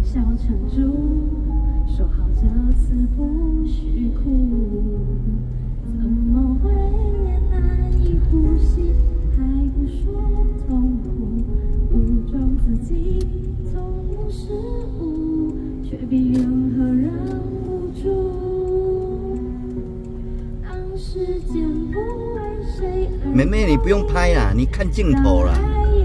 笑撑住，说好这次不许哭。怎么会连难以呼吸，还不说痛苦？武装自己，从无实物，却比任何人无助。当时间不为谁而妹妹，你不用拍啦，你看镜头啦。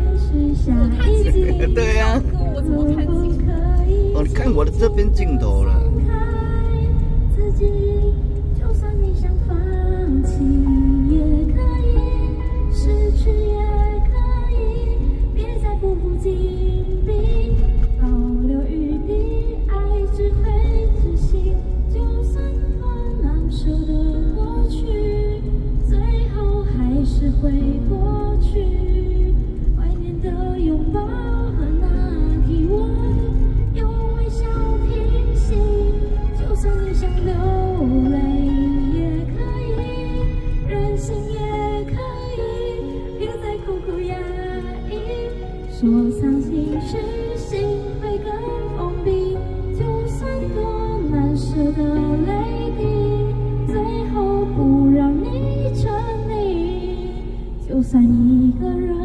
对呀、啊， 我怎么看镜头？ 哦，你看我的这边镜头了。 自己，就算你想放弃，也可以；失去也可以。别再步步紧逼，保留余地，爱只会窒息。就算多难舍的过去，最后还是会过去。怀念的拥抱和那体温，用微笑平息。就算你想流泪也可以，任性也可以，别再苦苦压抑。说藏心事，心会更封闭。就算多难舍的泪滴，最后不让你沉溺。就算一个人，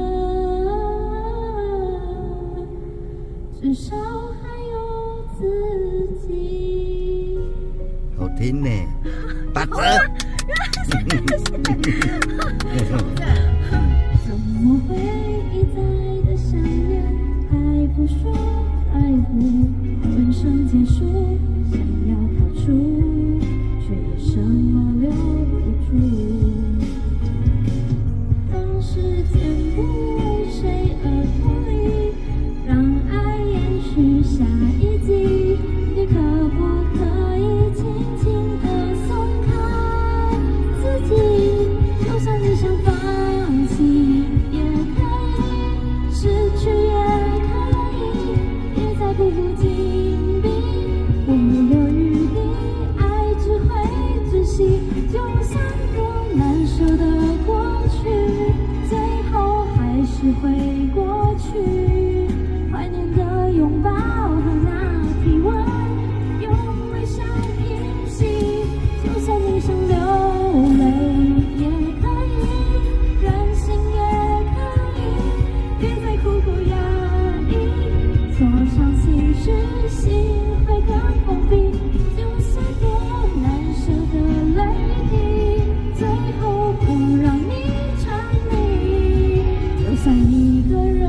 至少还有自己。 好听呢，打折。 怎么会一再的想念，还不说在乎？浑身解数，想要逃出，却也什么留不住。当时间不为谁而脱离，让爱延续下一季。你可不可以轻轻地松开自己？就算你想放弃也可以，失去也可以。别再步步紧逼，不留余地，爱只会窒息。就算多难舍的过去，最后还是会过去。怀念的拥抱和那体温，用微笑平息。就算你想流泪也可以，任性也可以，别再苦苦压抑。说伤心事，心会更封闭。就算多难舍的泪滴，最后不让你沉溺。就算一个人，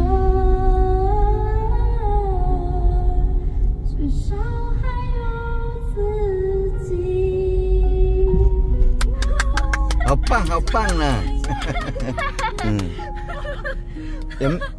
至少还有自己。 好棒，好棒啊！有